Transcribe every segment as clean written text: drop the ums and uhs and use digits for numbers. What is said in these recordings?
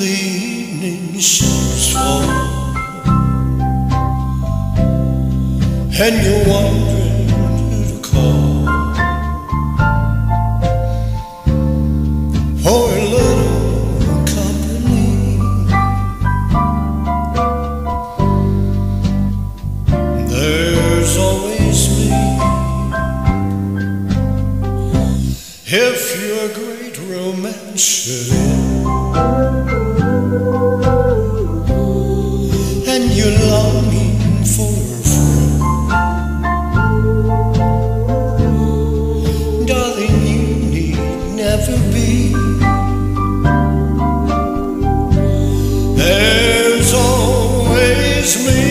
the evening shadows fall, and you're wondering who to call for a little company. There's always me. If your great romance should end and you're longing for a friend, darling, you need never be. There's always me.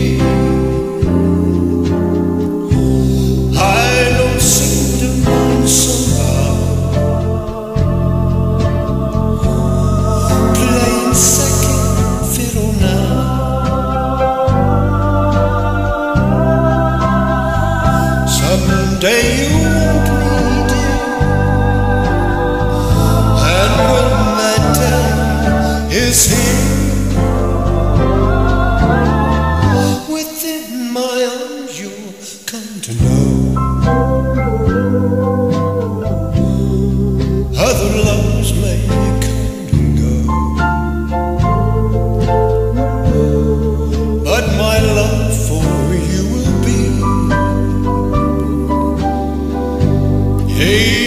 I don't seem to mind somehow playing second fiddle now. Someday you want me, dear, and when that day is here, within my arms you'll come to know other loves may come and go, but my love for you will be. Hey,